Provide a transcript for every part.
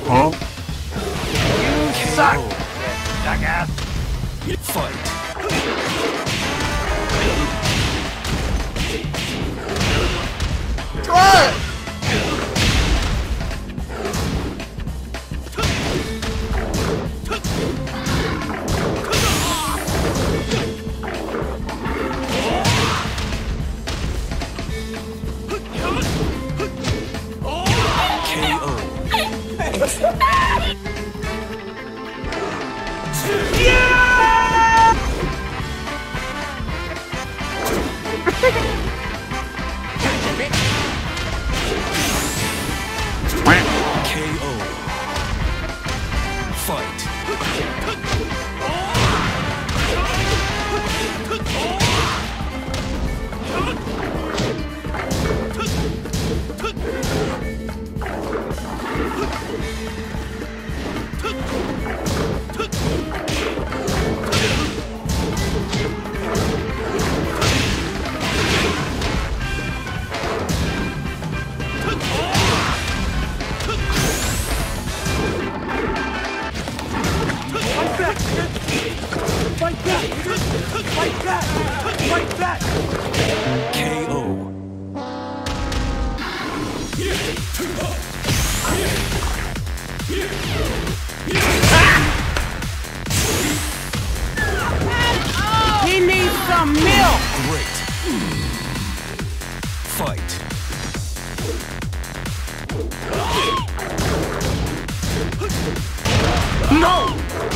Huh? You suck, jackass. Fight. Try it! Fight back! Fight back! Fight back! KO. He needs some milk! Great. Fight. No!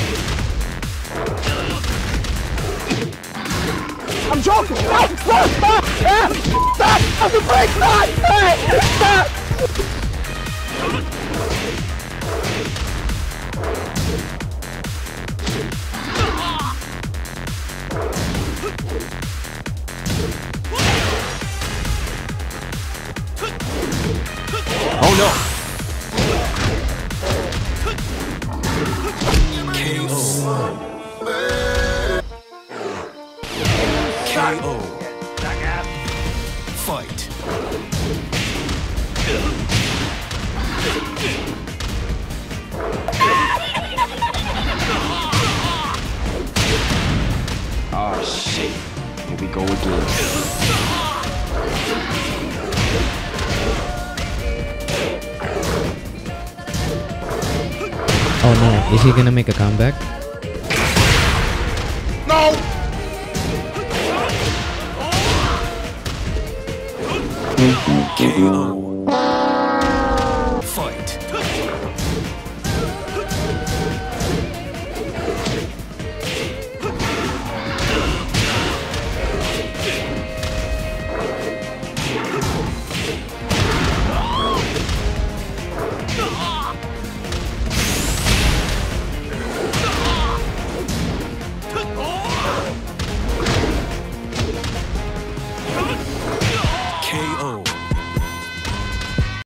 I'm joking! Stop! Stop! Stop! Stop! I'm the break! Stop! Stop! Oh no! KO. KO. Fight. Oh shit. Here we go again. Oh no, is he gonna make a comeback? No! KO.